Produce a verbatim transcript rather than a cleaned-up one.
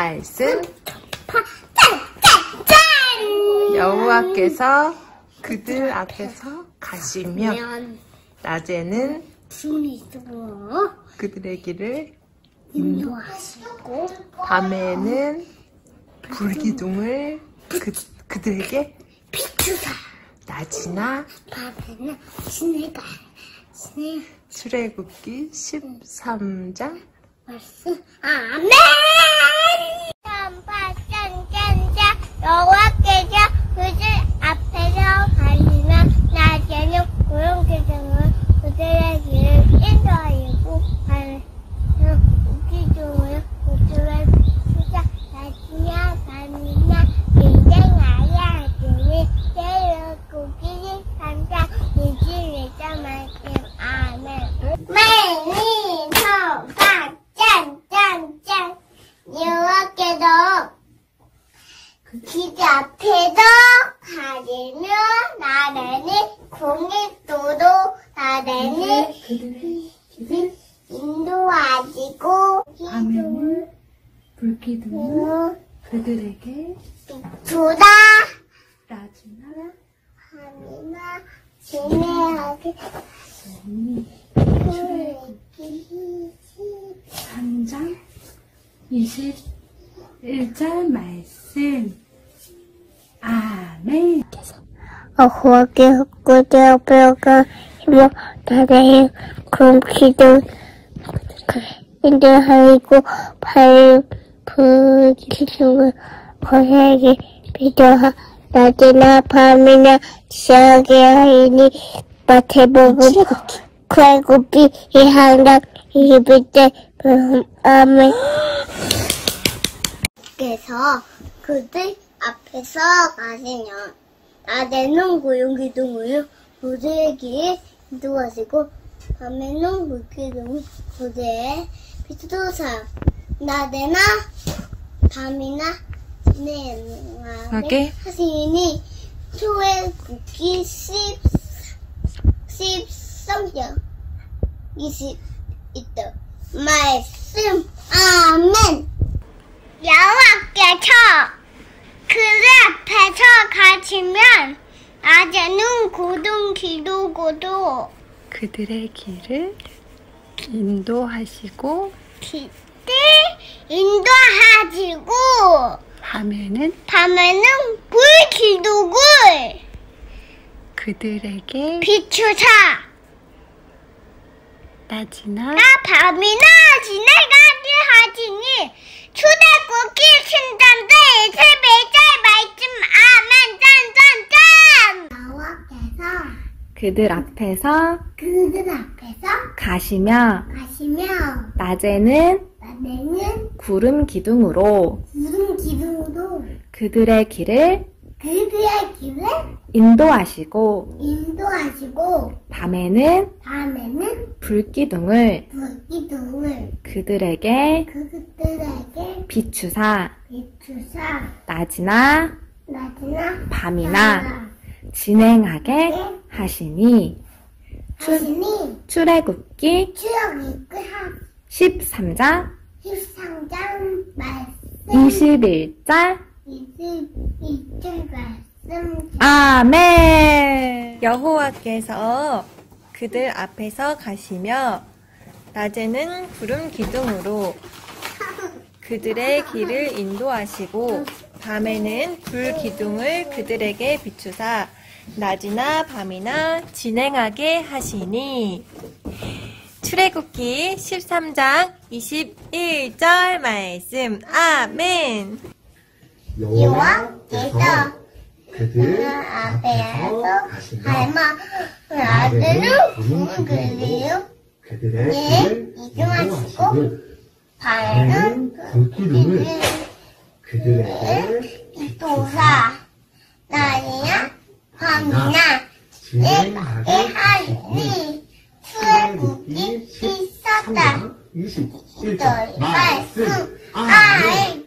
말씀. 여호와께서 그들 앞에서 가시며 낮에는 그들의 길을 인도하시고 밤에는 불기둥을 그, 그들에게 비추사. 낮이나 밤에는 시내가 시내. 출애굽기 십삼 장 말씀. 아멘. 짠짠짠짠. 여호와께서 그들 앞에서 가시며 낮에는 구름 기둥을 그들의 길을 인도하시고 밤에는 불기둥을 그들의 비추사. 낮이나 밤이나 인생하게 하시니 출애굽기 십삼 장 이십일 절 말씀. 아멘. 매니 소가 짠짠짠. 여호와께서 기대 앞에서 가시며 낮에는 공익도도 낮에는 그들의 인도하시고 밤에는 불기둥을 그들에게 비추다. 낮이나 밤이나 지내하게 하시니 출애굽기 십삼 장 이십일 절 말씀. 아멘. 여호와께서 그들 앞에 가시며 낮에는 구름 기둥 인도하시고 밤에는 불기둥을 그들에게 비추사. 낮이나 밤이나 지나게 하시니. 마태복음 출애굽기 십삼 장 이십일 절. 아멘. 그래서 그들 앞에서 가시며 낮에는 구름기둥을 그들의 길을 인도하시고 밤에는 불기둥을 그들의 비추사. 낮에나 밤이나 진행하게 하시니. 출애굽기 십삼 장 이십일 절 말씀. 아멘. 여호와께서 그들 앞에서 가시면 낮에는 구름 기둥으로 그들의 길을 인도하시고 길을 인도하시고 밤에는 밤에는 불기둥을 그들에게 비추사. 낮이나 밤이나 지내가게 하시니. 출애굽기 십삼 장 이십일 절 말씀. 아멘. 짠짠짠. 여호와께서 그들 앞에서 그들 앞에서 가시며 가시며 낮에는 낮에는 구름 기둥으로 구름 기둥으로 그들의 길을 그들의 길을 인도하시고 인도하시고 밤에는 밤에는 불기둥을 불기둥을 그들에게 그들에게 비추사. 비추사. 낮이나 낮이나 밤이나 진행하게 하시니. 하시니. 출애굽기 출애굽기 십삼 장 십삼 장 말씀. 이십일 절 이십이 절 말씀. 아멘. 여호와께서 그들 앞에서 가시며 낮에는 구름 기둥으로 그들의 길을 인도하시고 밤에는 불 기둥을 그들에게 비추사. 낮이나 밤이나 진행하게 하시니. 출애굽기 십삼 장 이십일 절 말씀. 아멘. 여호와께서 그들 앞에서 가시며 낮에는 구름 기둥을 그들에게 이동하시고 밤에는 불기둥을 그들에게 비추사. 낮이나 밤이나 진행하게 하시니. 출애굽기 십삼 장 이십일 절 말씀. 아멘.